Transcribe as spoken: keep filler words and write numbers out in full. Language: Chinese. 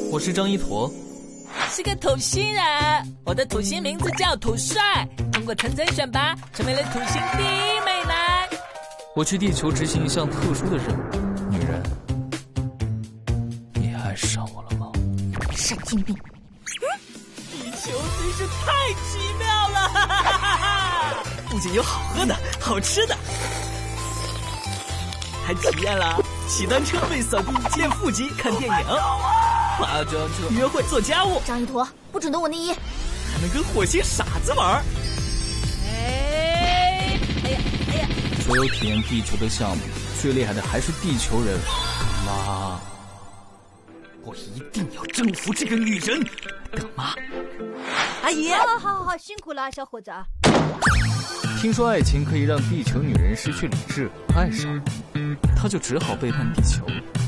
我是张一驼， 是个土星人。我的土星名字叫土帅，通过层层选拔，成为了土星第一美男。 我去地球执行一项特殊的任务。女人，你爱上我了吗？ 神经病！ 地球真是太奇妙了，哈哈哈哈！不仅有好喝的、好吃的，还体验了骑单车被扫地、见腹肌、看电影、化妆车、约会、做家务。 张一驼，不准动我内衣！ 还能跟火星傻子玩。哎，哎呀，哎呀！ 所有体验地球的项目，最厉害的还是地球人。妈， 我一定要征服这个女人。干妈，阿姨， 好好好好，辛苦了，小伙子。 听说爱情可以让地球女人失去理智，爱上我，她就只好背叛地球。